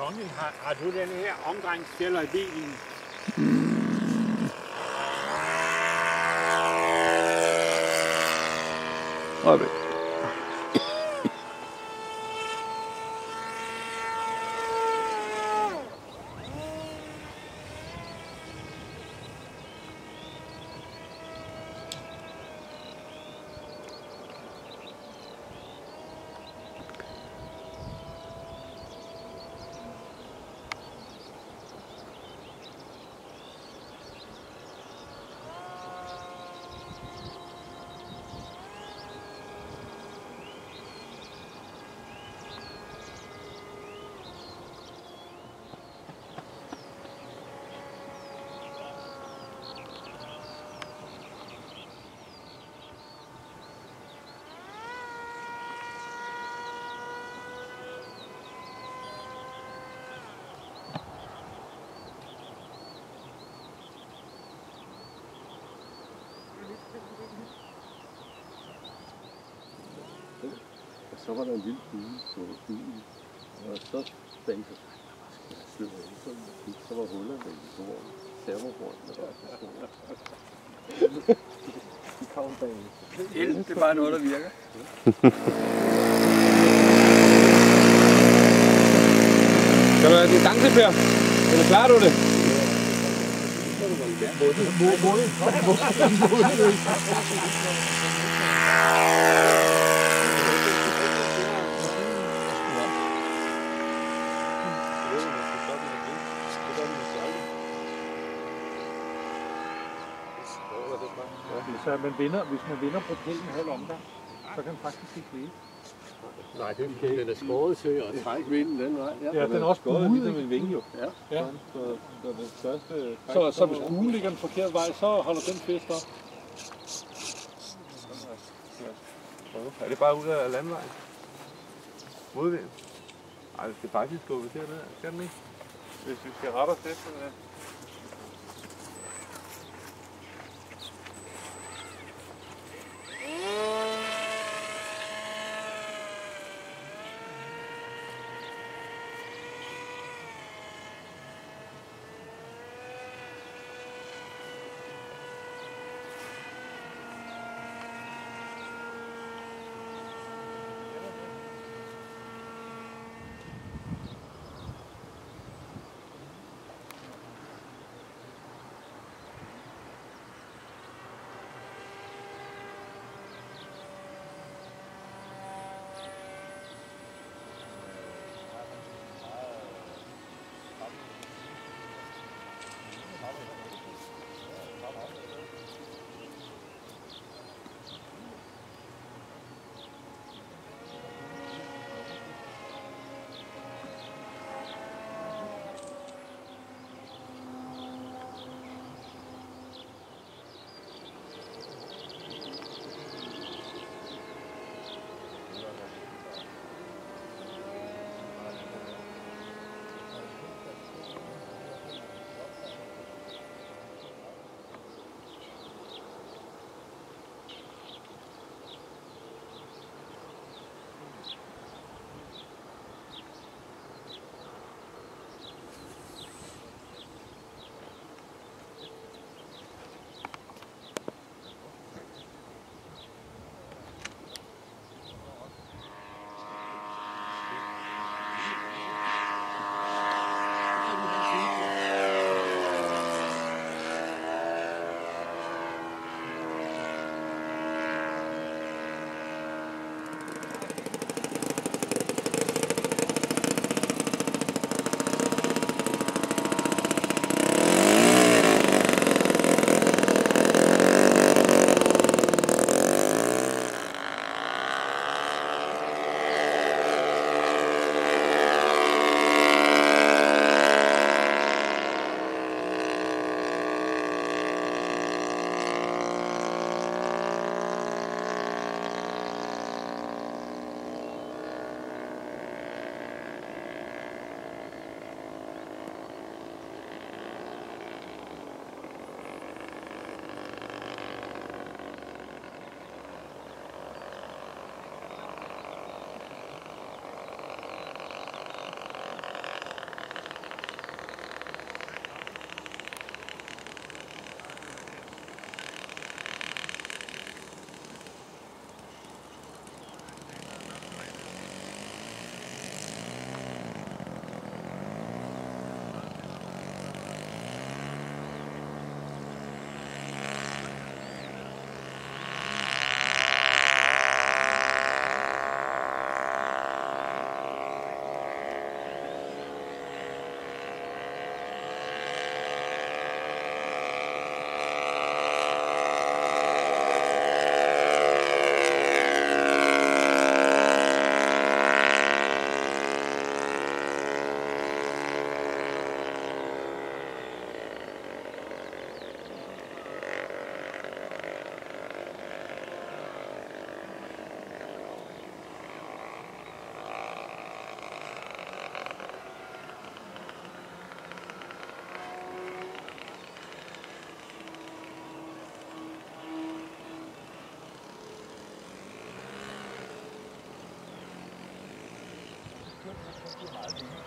Conny, har du den her omdrejningsfælder i bilen? Øjeblik. Og så var der en lille kugle på bilen, og så bagte jeg, så var huller i jorden, servorborden, der var så store. De kom bag. Det er bare noget, der virker. Skal du have distance, Per? Eller klarer du det? Hvis man vinder propellen en halv omgang, så kan man faktisk ikke blive. Nej, det er den er skåret til at trække vinden den vej. Ja, den er også buet, ligesom en vinge jo. Ja. Så det største... Så hvis buen ligger den forkerte vej, så holder den fest op. Er det bare ud af landvejen? Modvind? Ej, det skal faktisk gå ved dernede, skal den ikke? Hvis vi skal rette os efter det. bliver meget vildt.